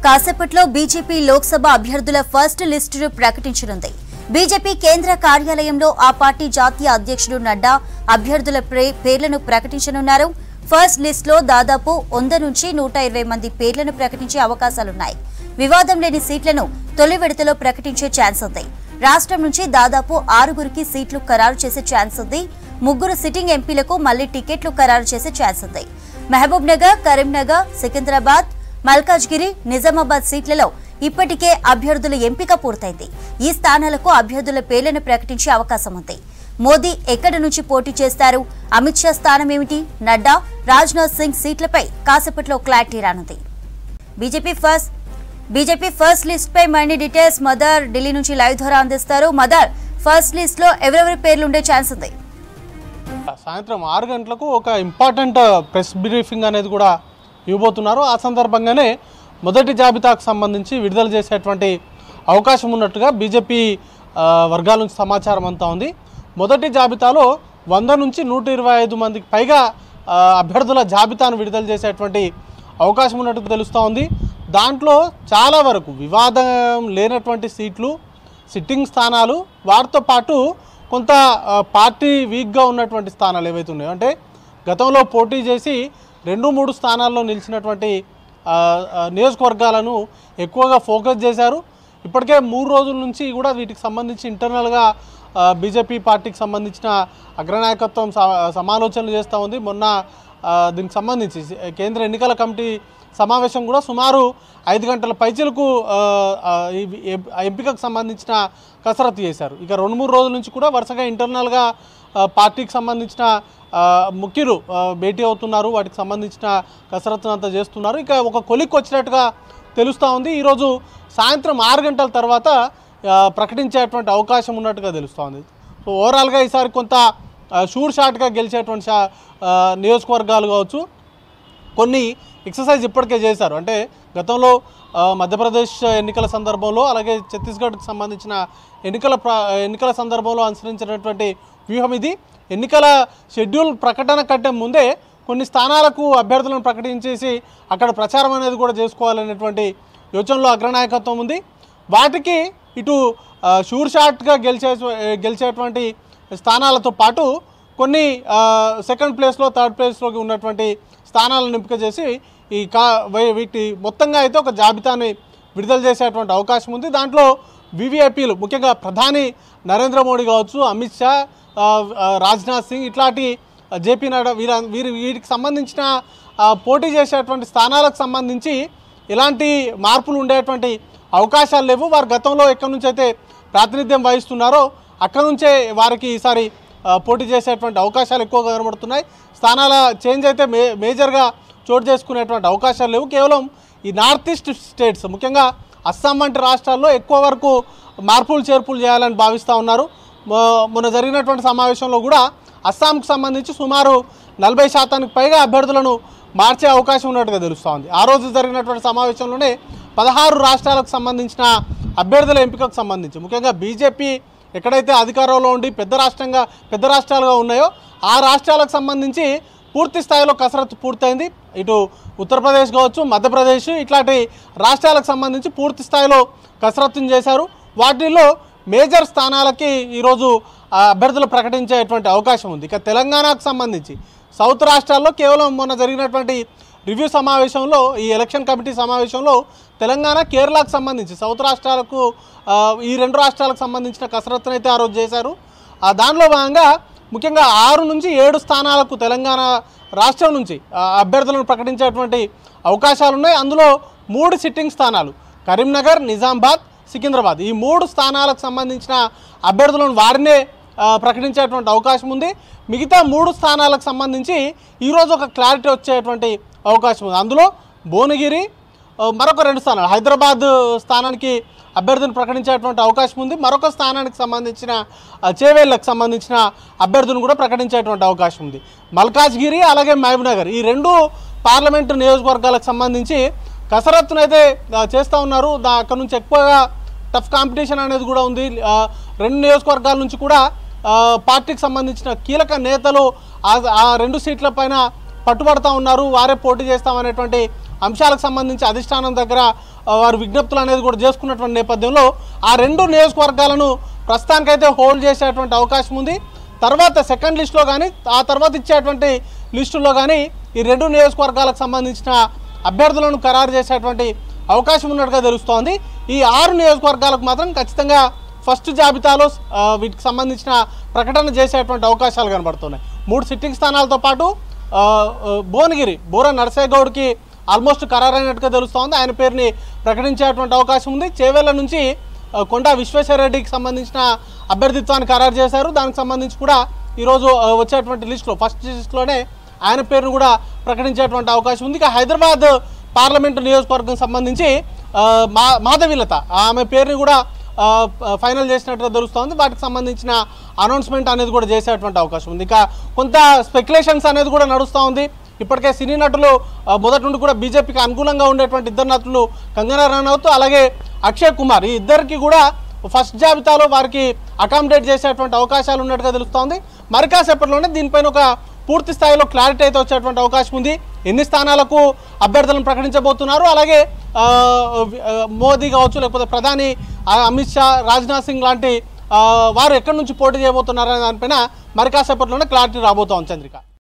కాసేపట్లో బీజేపీ లోక్సభ అభ్యర్థుల first లిస్టును ప్రకటించనుంది. BJP కేంద్ర కార్యాలయంలో ఆ పార్టీ జాతీయ అధ్యక్షుడు నడ్డా అభ్యర్థుల పేర్లను ప్రకటించనున్నారు. ఫస్ట్ లిస్టులో దాదాపు 100 నుంచి 120 మంది పేర్లను ప్రకటించే అవకాశాలున్నాయి. వివాదం లేని సీట్లను తొలి విడతలో ప్రకటించే ఛాన్స్ ఉంది. రాష్ట్రం నుంచి దాదాపు 6గురికి సీట్లు ఖరారు చేసే ఛాన్స్ ఉంది. 3 సిట్టింగ్ ఎంపీలకు మళ్లీ టికెట్లు ఖరారు చేసే ఛాన్స్ ఉంది. మహబూబ్ నగర్, కరీంనగర్, సికింద్రాబాద్, మల్కాజ్గిరి, నిజామాబాద్ సీట్లలో ఇప్పటికే అభ్యర్థుల ఎంపిక పూర్తయింది. ఈ స్థానాలకు అభ్యర్థుల పేర్లను ప్రకటించే అవకాశం ఉంది. మోదీ ఎక్కడి నుంచి పోటీ చేస్తారు, అమిత్ షా స్థానం ఏమిటి, నడ్డా, రాజ్నాథ్ సింగ్ సీట్లపై కాసేపట్లో క్లారిటీ రానుంది. బీజేపీ ఫస్ట్ లిస్ట్ పై మరిన్ని డీటెయిల్స్ మదర్ ఢిల్లీ నుంచి లైవ్ ద్వారా అందిస్తారు. మదర్, ఫస్ట్ లిస్ట్ లో ఎవరెవరి పేర్లు ఉండే ఛాన్స్ ఉంది? సాయంత్రం 6 గంటలకు ఒక ఇంపార్టెంట్ ప్రెస్ బ్రీఫింగ్ అనేది కూడా ఇవ్వబోతున్నారు. ఆ సందర్భంగానే మొదటి జాబితాకు సంబంధించి విడుదల చేసేటువంటి అవకాశం ఉన్నట్టుగా బీజేపీ వర్గాల నుంచి సమాచారం అంతా ఉంది. మొదటి జాబితాలో 100 నుంచి 125 మందికి పైగా అభ్యర్థుల జాబితాను విడుదల చేసేటువంటి అవకాశం ఉన్నట్టు తెలుస్తూ ఉంది. దాంట్లో చాలా వరకు వివాదం లేనటువంటి సీట్లు, సిట్టింగ్ స్థానాలు, వాటితో పాటు కొంత పార్టీ వీక్గా ఉన్నటువంటి స్థానాలు ఏవైతే ఉన్నాయో, అంటే గతంలో పోటీ చేసి 2-3 స్థానాల్లో నిలిచినటువంటి నియోజకవర్గాలను ఎక్కువగా ఫోకస్ చేశారు. ఇప్పటికే 3 రోజుల నుంచి కూడా వీటికి సంబంధించి ఇంటర్నల్గా బీజేపీ పార్టీకి సంబంధించిన అగ్రనాయకత్వం సమాలోచనలు చేస్తూ ఉంది. మొన్న దీనికి సంబంధించి కేంద్ర ఎన్నికల కమిటీ సమావేశం కూడా సుమారు 5 గంటల పైచిలకు ఎంపికకు సంబంధించిన కసరత్తు చేశారు. ఇక 2-3 రోజుల నుంచి కూడా వరుసగా ఇంటర్నల్గా పార్టీకి సంబంధించిన ముఖ్యులు భేటీ అవుతున్నారు. వాటికి సంబంధించిన కసరత్తును అంతా చేస్తున్నారు. ఇక ఒక కొలిక్కి వచ్చినట్టుగా తెలుస్తూ ఉంది. ఈరోజు సాయంత్రం 6 గంటల తర్వాత ప్రకటించేటువంటి అవకాశం ఉన్నట్టుగా తెలుస్తూ ఉంది. సో ఓవరాల్గా ఈసారి కొంత షూర్ షాట్గా గెలిచేటువంటి నియోజకవర్గాలు కావచ్చు, కొన్ని ఎక్సర్సైజ్ ఇప్పటికే చేశారు. అంటే గతంలో మధ్యప్రదేశ్ ఎన్నికల సందర్భంలో, అలాగే ఛత్తీస్గఢ్కి సంబంధించిన ఎన్నికల సందర్భంలో అనుసరించినటువంటి వ్యూహం ఇది. ఎన్నికల షెడ్యూల్ ప్రకటన కంటే ముందే కొన్ని స్థానాలకు అభ్యర్థులను ప్రకటించేసి అక్కడ ప్రచారం అనేది కూడా చేసుకోవాలనేటువంటి యోచనలో అగ్రనాయకత్వం ఉంది. వాటికి ఇటు షూర్ షాట్గా గెలిచేటువంటి స్థానాలతో పాటు కొన్ని సెకండ్ ప్లేస్లో, థర్డ్ ప్లేస్లోకి ఉన్నటువంటి స్థానాలను ఎంపిక చేసి వీటి మొత్తంగా అయితే ఒక జాబితాని విడుదల చేసేటువంటి అవకాశం ఉంది. దాంట్లో వివిఐపీలు, ముఖ్యంగా ప్రధాని నరేంద్ర మోడీ కావచ్చు, అమిత్ షా, రాజ్నాథ్ సింగ్, ఇట్లాంటి జేపీ నడ్డా, వీటికి సంబంధించిన పోటీ చేసేటువంటి స్థానాలకు సంబంధించి ఎలాంటి మార్పులు ఉండేటువంటి అవకాశాలు లేవు. వారు గతంలో ఎక్కడి నుంచి అయితే ప్రాతినిధ్యం వహిస్తున్నారో అక్కడి నుంచే వారికి ఈసారి పోటీ చేసేటువంటి అవకాశాలు ఎక్కువగా కనబడుతున్నాయి. స్థానాల చేంజ్ అయితే మేజర్గా చోటు చేసుకునేటువంటి అవకాశాలు లేవు. కేవలం ఈ నార్త్ ఈస్ట్ స్టేట్స్, ముఖ్యంగా అస్సాం వంటి రాష్ట్రాల్లో ఎక్కువ వరకు మార్పులు చేర్పులు చేయాలని భావిస్తూ ఉన్నారు. మొన్న జరిగినటువంటి సమావేశంలో కూడా అస్సాంకు సంబంధించి సుమారు 40% పైగా అభ్యర్థులను మార్చే అవకాశం ఉన్నట్టుగా తెలుస్తూ ఉంది. ఆ రోజు జరిగినటువంటి సమావేశంలోనే 16 రాష్ట్రాలకు సంబంధించిన అభ్యర్థుల ఎంపికకు సంబంధించి, ముఖ్యంగా బీజేపీ ఎక్కడైతే అధికారంలో ఉండి పెద్ద రాష్ట్రాలుగా ఉన్నాయో ఆ రాష్ట్రాలకు సంబంధించి పూర్తి స్థాయిలో కసరత్తు పూర్తయింది. ఇటు ఉత్తరప్రదేశ్ కావచ్చు, మధ్యప్రదేశ్, ఇట్లాంటి రాష్ట్రాలకు సంబంధించి పూర్తి స్థాయిలో కసరత్తును చేశారు. వాటిల్లో మేజర్ స్థానాలకి ఈరోజు అభ్యర్థులు ప్రకటించేటువంటి అవకాశం ఉంది. ఇక తెలంగాణకు సంబంధించి సౌత్ రాష్ట్రాల్లో కేవలం మొన్న జరిగినటువంటి రివ్యూ సమావేశంలో, ఈ ఎలక్షన్ కమిటీ సమావేశంలో తెలంగాణ, కేరళకు సంబంధించి సౌత్ రాష్ట్రాలకు ఈ 2 రాష్ట్రాలకు సంబంధించిన కసరత్తును అయితే ఆ రోజు చేశారు. దానిలో భాగంగా ముఖ్యంగా 6 నుంచి 7 స్థానాలకు తెలంగాణ రాష్ట్రం నుంచి అభ్యర్థులను ప్రకటించేటువంటి అవకాశాలు ఉన్నాయి. అందులో 3 సిట్టింగ్ స్థానాలు కరీంనగర్, నిజామాబాద్, సికింద్రాబాద్, ఈ 3 స్థానాలకు సంబంధించిన అభ్యర్థులను వారినే ప్రకటించేటువంటి అవకాశం ఉంది. మిగతా 3 స్థానాలకు సంబంధించి ఈరోజు ఒక క్లారిటీ వచ్చేటువంటి అవకాశం ఉంది. అందులో భువనగిరి, మరొక 2 స్థానాలు, హైదరాబాద్ స్థానానికి అభ్యర్థులను ప్రకటించేటువంటి అవకాశం ఉంది. మరొక స్థానానికి సంబంధించిన చేవేళ్లకు సంబంధించిన అభ్యర్థులను కూడా ప్రకటించేటువంటి అవకాశం ఉంది. మల్కాజ్గిరి, అలాగే మహబూబ్ నగర్, ఈ 2 పార్లమెంటు నియోజకవర్గాలకు సంబంధించి కసరత్తునైతే చేస్తూ ఉన్నారు. అక్కడ నుంచి ఎక్కువగా టఫ్ కాంపిటీషన్ అనేది కూడా ఉంది. 2 నియోజకవర్గాల నుంచి కూడా పార్టీకి సంబంధించిన కీలక నేతలు ఆ 2 సీట్ల పైన పట్టుబడతా ఉన్నారు. వారే పోటీ చేస్తామనేటువంటి అంశాలకు సంబంధించి అధిష్టానం దగ్గర వారు విజ్ఞప్తులు అనేది కూడా చేసుకున్నటువంటి నేపథ్యంలో ఆ 2 నియోజకవర్గాలను ప్రస్తుతానికైతే హోల్డ్ చేసేటువంటి అవకాశం ఉంది. తర్వాత సెకండ్ లిస్టులో కానీ ఆ తర్వాత ఇచ్చేటువంటి లిస్టుల్లో కానీ ఈ 2 నియోజకవర్గాలకు సంబంధించిన అభ్యర్థులను ఖరారు చేసేటువంటి అవకాశం ఉన్నట్టుగా తెలుస్తోంది. ఈ 6 నియోజకవర్గాలకు మాత్రం ఖచ్చితంగా ఫస్ట్ జాబితాలో వీటికి సంబంధించిన ప్రకటన చేసేటువంటి అవకాశాలు కనబడుతున్నాయి. 3 సిట్టింగ్ స్థానాలతో పాటు భువనగిరి బూర నరసేగౌడ్కి ఆల్మోస్ట్ ఖరారైనట్టుగా తెలుస్తోంది. ఆయన పేరుని ప్రకటించేటువంటి అవకాశం ఉంది. చేవెళ్ల నుంచి కొండా విశ్వేశ్వరరెడ్డికి సంబంధించిన అభ్యర్థిత్వాన్ని ఖరారు చేశారు. దానికి సంబంధించి కూడా ఈరోజు వచ్చేటువంటి లిస్టులో ఫస్ట్ లిస్టులోనే ఆయన పేరును కూడా ప్రకటించేటువంటి అవకాశం ఉంది. ఇక హైదరాబాద్ పార్లమెంటు నియోజకవర్గం సంబంధించి మాధవిలత ఆమె పేరుని కూడా ఫైనల్ చేసినట్టుగా తెలుస్తోంది. వాటికి సంబంధించిన అనౌన్స్మెంట్ అనేది కూడా చేసేటువంటి అవకాశం ఉంది. ఇక కొంత స్పెక్యులేషన్స్ అనేది కూడా నడుస్తూ ఉంది. ఇప్పటికే సినీ నటులు మొదటి నుండి కూడా బీజేపీకి అనుకూలంగా ఉండేటువంటి 2 నటులు కంగనా రనౌత్ అలాగే అక్షయ్ కుమార్ ఈ ఇద్దరికి కూడా ఫస్ట్ జాబితాలో వారికి అకామిడేట్ చేసేటువంటి అవకాశాలు ఉన్నట్టుగా తెలుస్తోంది. మరి కాసేపట్లోనే దీనిపైన ఒక పూర్తి స్థాయిలో క్లారిటీ అయితే వచ్చేటువంటి అవకాశం ఉంది. ఎన్ని స్థానాలకు అభ్యర్థులను ప్రకటించబోతున్నారు, అలాగే మోదీ కావచ్చు లేకపోతే ప్రధాని అమిత్ షా, రాజ్నాథ్ సింగ్ లాంటి వారు ఎక్కడి నుంచి పోటీ చేయబోతున్నారనే దానిపైన మరి కాసేపట్లోనే క్లారిటీ రాబోతోంది. చంద్రిక.